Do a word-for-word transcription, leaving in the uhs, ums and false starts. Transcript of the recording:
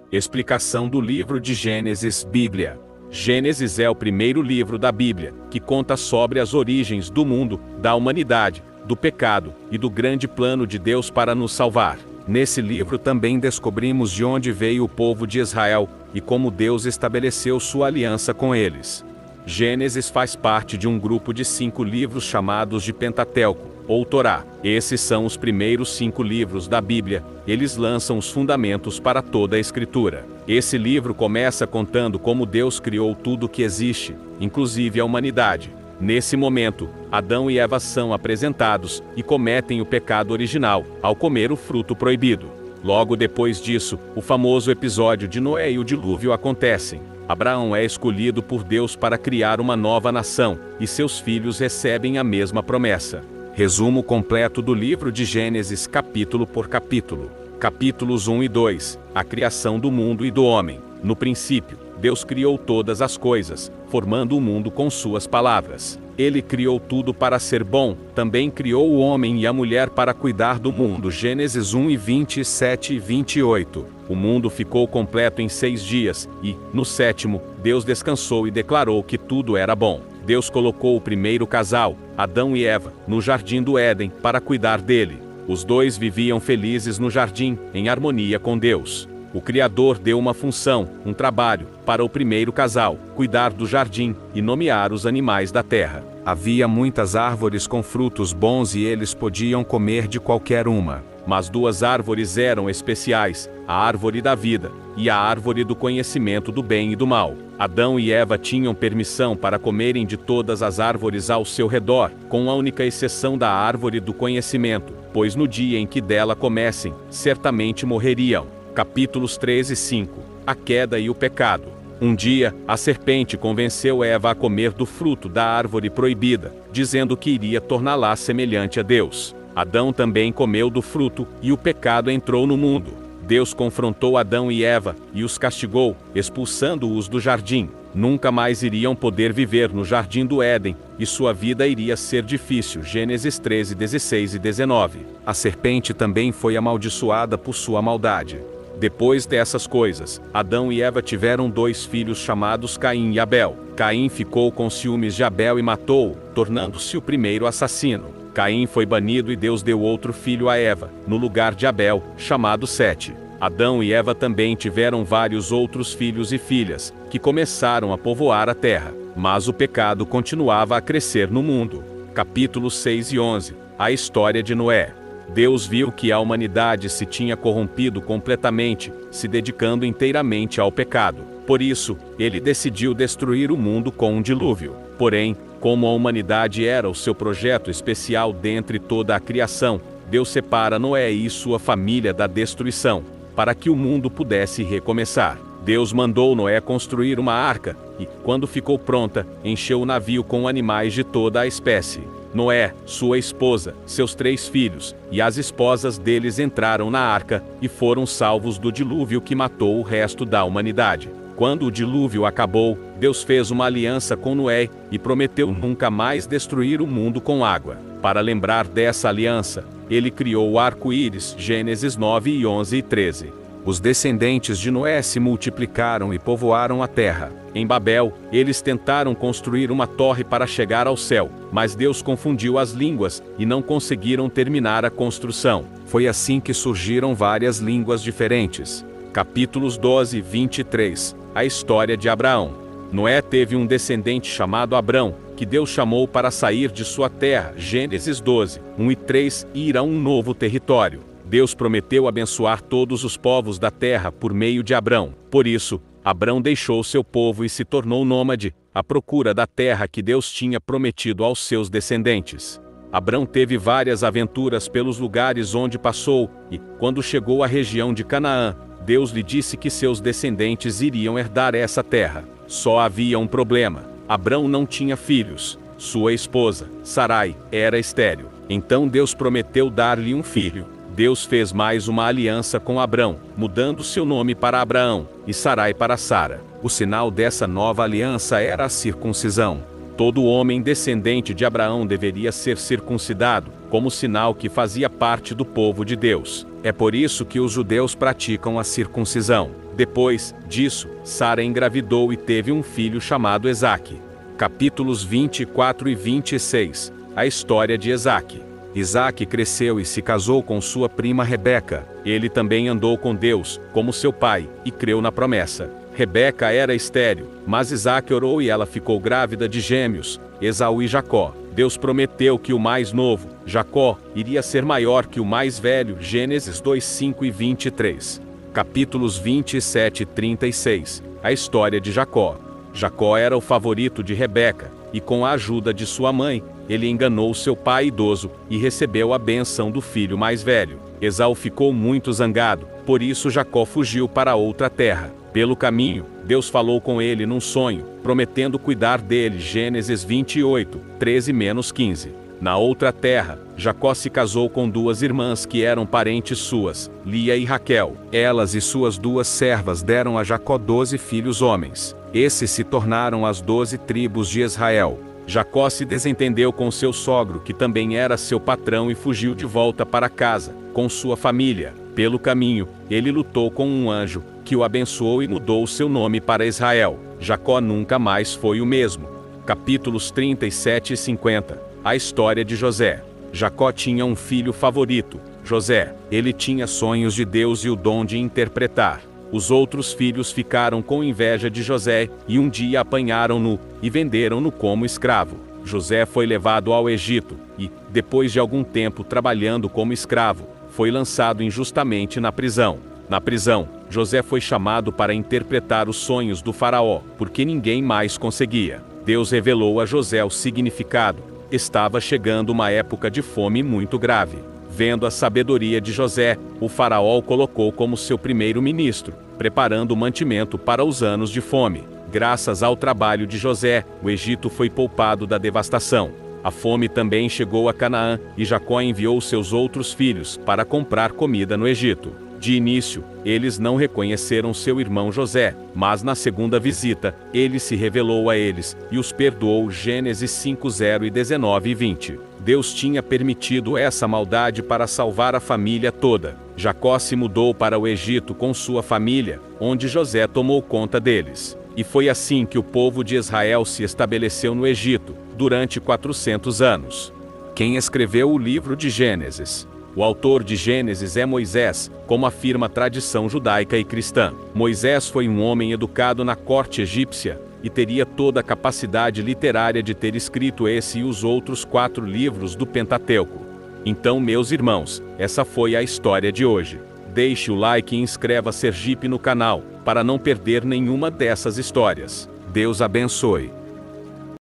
Explicação do livro de Gênesis, Bíblia. Gênesis é o primeiro livro da Bíblia, que conta sobre as origens do mundo, da humanidade, do pecado e do grande plano de Deus para nos salvar. Nesse livro também descobrimos de onde veio o povo de Israel e como Deus estabeleceu sua aliança com eles. Gênesis faz parte de um grupo de cinco livros chamados de Pentateuco, ou Torá. Esses são os primeiros cinco livros da Bíblia. Eles lançam os fundamentos para toda a Escritura. Esse livro começa contando como Deus criou tudo que existe, inclusive a humanidade. Nesse momento, Adão e Eva são apresentados e cometem o pecado original, ao comer o fruto proibido. Logo depois disso, o famoso episódio de Noé e o dilúvio acontecem. Abraão é escolhido por Deus para criar uma nova nação, e seus filhos recebem a mesma promessa. Resumo completo do livro de Gênesis capítulo por capítulo. Capítulos um e dois. A criação do mundo e do homem. No princípio, Deus criou todas as coisas, formando o mundo com suas palavras. Ele criou tudo para ser bom, também criou o homem e a mulher para cuidar do mundo. Gênesis um e vinte e sete e vinte e oito. O mundo ficou completo em seis dias, e, no sétimo, Deus descansou e declarou que tudo era bom. Deus colocou o primeiro casal, Adão e Eva, no jardim do Éden, para cuidar dele. Os dois viviam felizes no jardim, em harmonia com Deus. O Criador deu uma função, um trabalho, para o primeiro casal, cuidar do jardim e nomear os animais da terra. Havia muitas árvores com frutos bons e eles podiam comer de qualquer uma. Mas duas árvores eram especiais, a árvore da vida e a árvore do conhecimento do bem e do mal. Adão e Eva tinham permissão para comerem de todas as árvores ao seu redor, com a única exceção da árvore do conhecimento, pois no dia em que dela comessem, certamente morreriam. Capítulos três e cinco. A queda e o pecado. Um dia, a serpente convenceu Eva a comer do fruto da árvore proibida, dizendo que iria torná-la semelhante a Deus. Adão também comeu do fruto, e o pecado entrou no mundo. Deus confrontou Adão e Eva, e os castigou, expulsando-os do jardim. Nunca mais iriam poder viver no jardim do Éden, e sua vida iria ser difícil. Gênesis treze, dezesseis e dezenove. A serpente também foi amaldiçoada por sua maldade. Depois dessas coisas, Adão e Eva tiveram dois filhos chamados Caim e Abel. Caim ficou com ciúmes de Abel e matou-o, tornando-se o primeiro assassino. Caim foi banido e Deus deu outro filho a Eva, no lugar de Abel, chamado Sete. Adão e Eva também tiveram vários outros filhos e filhas, que começaram a povoar a terra. Mas o pecado continuava a crescer no mundo. Capítulos seis e onze. A história de Noé. Deus viu que a humanidade se tinha corrompido completamente, se dedicando inteiramente ao pecado. Por isso, ele decidiu destruir o mundo com um dilúvio. Porém, como a humanidade era o seu projeto especial dentre toda a criação, Deus separa Noé e sua família da destruição, para que o mundo pudesse recomeçar. Deus mandou Noé construir uma arca, e, quando ficou pronta, encheu o navio com animais de toda a espécie. Noé, sua esposa, seus três filhos, e as esposas deles entraram na arca, e foram salvos do dilúvio que matou o resto da humanidade. Quando o dilúvio acabou, Deus fez uma aliança com Noé, e prometeu nunca mais destruir o mundo com água. Para lembrar dessa aliança, ele criou o arco-íris. Gênesis nove e onze e treze. Os descendentes de Noé se multiplicaram e povoaram a terra. Em Babel, eles tentaram construir uma torre para chegar ao céu, mas Deus confundiu as línguas, e não conseguiram terminar a construção. Foi assim que surgiram várias línguas diferentes. Capítulos doze e vinte e três. A história de Abraão. Noé teve um descendente chamado Abrão, que Deus chamou para sair de sua terra. Gênesis doze, um e três, e ir a um novo território. Deus prometeu abençoar todos os povos da terra por meio de Abrão. Por isso, Abrão deixou seu povo e se tornou nômade, à procura da terra que Deus tinha prometido aos seus descendentes. Abrão teve várias aventuras pelos lugares onde passou, e, quando chegou à região de Canaã, Deus lhe disse que seus descendentes iriam herdar essa terra. Só havia um problema: Abrão não tinha filhos. Sua esposa, Sarai, era estéril. Então Deus prometeu dar-lhe um filho. Deus fez mais uma aliança com Abrão, mudando seu nome para Abraão, e Sarai para Sara. O sinal dessa nova aliança era a circuncisão. Todo homem descendente de Abraão deveria ser circuncidado, como sinal que fazia parte do povo de Deus. É por isso que os judeus praticam a circuncisão. Depois disso, Sara engravidou e teve um filho chamado Esaque. Capítulos vinte e quatro e vinte e seis. A história de Esaque. Isaque cresceu e se casou com sua prima Rebeca. Ele também andou com Deus, como seu pai, e creu na promessa. Rebeca era estéril, mas Isaque orou e ela ficou grávida de gêmeos, Esaú e Jacó. Deus prometeu que o mais novo, Jacó, iria ser maior que o mais velho. Gênesis dois, cinco e vinte e três. Capítulos vinte e sete e trinta e seis. A história de Jacó. Jacó era o favorito de Rebeca, e com a ajuda de sua mãe, ele enganou seu pai idoso e recebeu a benção do filho mais velho. Esaú ficou muito zangado, por isso Jacó fugiu para outra terra. Pelo caminho, Deus falou com ele num sonho, prometendo cuidar dele. Gênesis vinte e oito, treze a quinze. Na outra terra, Jacó se casou com duas irmãs que eram parentes suas, Lia e Raquel. Elas e suas duas servas deram a Jacó doze filhos homens. Esses se tornaram as doze tribos de Israel. Jacó se desentendeu com seu sogro, que também era seu patrão, e fugiu de volta para casa, com sua família. Pelo caminho, ele lutou com um anjo, que o abençoou e mudou seu nome para Israel. Jacó nunca mais foi o mesmo. Capítulos trinta e sete e cinquenta. A história de José. Jacó tinha um filho favorito, José. Ele tinha sonhos de Deus e o dom de interpretar. Os outros filhos ficaram com inveja de José, e um dia apanharam-no, e venderam-no como escravo. José foi levado ao Egito, e, depois de algum tempo trabalhando como escravo, foi lançado injustamente na prisão. Na prisão, José foi chamado para interpretar os sonhos do faraó, porque ninguém mais conseguia. Deus revelou a José o significado. Estava chegando uma época de fome muito grave. Vendo a sabedoria de José, o faraó o colocou como seu primeiro-ministro, preparando o mantimento para os anos de fome. Graças ao trabalho de José, o Egito foi poupado da devastação. A fome também chegou a Canaã, e Jacó enviou seus outros filhos para comprar comida no Egito. De início, eles não reconheceram seu irmão José, mas na segunda visita, ele se revelou a eles, e os perdoou. Gênesis cinco, zero e dezenove e vinte. Deus tinha permitido essa maldade para salvar a família toda. Jacó se mudou para o Egito com sua família, onde José tomou conta deles. E foi assim que o povo de Israel se estabeleceu no Egito, durante quatrocentos anos. Quem escreveu o livro de Gênesis? O autor de Gênesis é Moisés, como afirma a tradição judaica e cristã. Moisés foi um homem educado na corte egípcia, e teria toda a capacidade literária de ter escrito esse e os outros quatro livros do Pentateuco. Então, meus irmãos, essa foi a história de hoje. Deixe o like e inscreva Sergipe no canal, para não perder nenhuma dessas histórias. Deus abençoe.